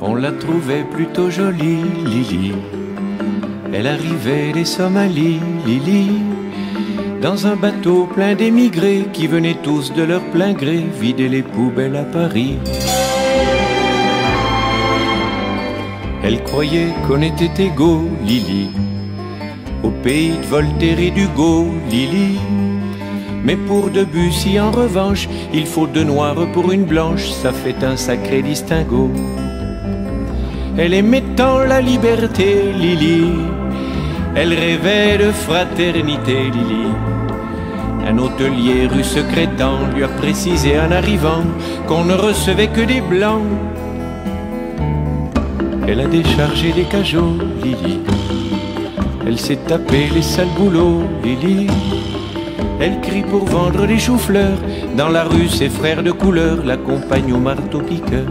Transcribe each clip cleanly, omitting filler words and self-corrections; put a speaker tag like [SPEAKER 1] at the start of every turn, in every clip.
[SPEAKER 1] On la trouvait plutôt jolie, Lily. Elle arrivait des Somalies, Lily, dans un bateau plein d'émigrés qui venaient tous de leur plein gré vider les poubelles à Paris. Elle croyait qu'on était égaux, Lily, au pays de Voltaire et d'Hugo, Lily. Mais pour Debussy, en revanche, il faut deux noirs pour une blanche, ça fait un sacré distinguo. Elle aimait tant la liberté, Lily, elle rêvait de fraternité, Lily. Un hôtelier rue Secrétan lui a précisé en arrivant qu'on ne recevait que des blancs. Elle a déchargé les cajots, Lily, elle s'est tapé les sales boulots, Lily. Elle crie pour vendre des choux-fleurs, dans la rue ses frères de couleur l'accompagnent au marteau-piqueur.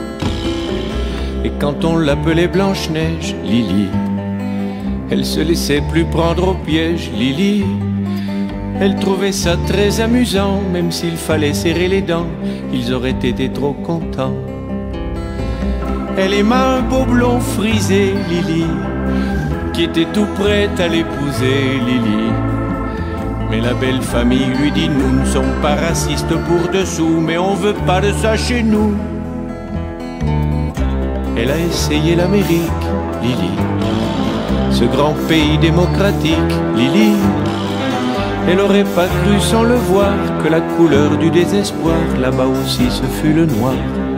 [SPEAKER 1] Et quand on l'appelait Blanche-Neige, Lily, elle se laissait plus prendre au piège, Lily. Elle trouvait ça très amusant, même s'il fallait serrer les dents, ils auraient été trop contents. Elle aima un beau blond frisé, Lily, qui était tout prêt à l'épouser, Lily. Mais la belle famille lui dit: nous ne sommes pas racistes pour dessous, mais on veut pas de ça chez nous. Elle a essayé l'Amérique, Lily, ce grand pays démocratique, Lily. Elle aurait pas cru sans le voir que la couleur du désespoir là-bas aussi ce fut le noir.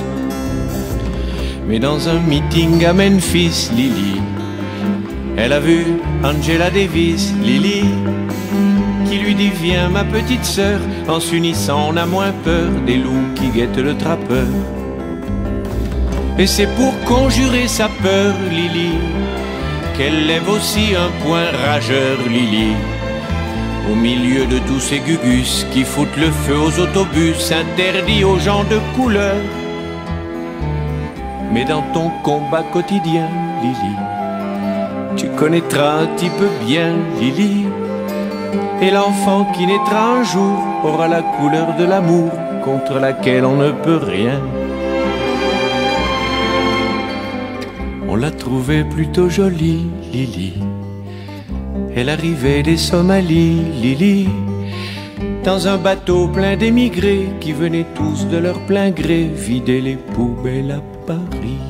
[SPEAKER 1] Mais dans un meeting à Memphis, Lily, elle a vu Angela Davis, Lily, qui lui dit: viens ma petite sœur, en s'unissant on a moins peur des loups qui guettent le trappeur. Et c'est pour conjurer sa peur, Lily, qu'elle lève aussi un poing rageur, Lily, au milieu de tous ces gugus qui foutent le feu aux autobus interdits aux gens de couleur. Mais dans ton combat quotidien, Lily, tu connaîtras un petit peu bien, Lily, et l'enfant qui naîtra un jour aura la couleur de l'amour contre laquelle on ne peut rien. On la trouvait plutôt jolie, Lily, elle arrivait des Somalies, Lily, dans un bateau plein d'émigrés qui venaient tous de leur plein gré vider les poubelles à Paris.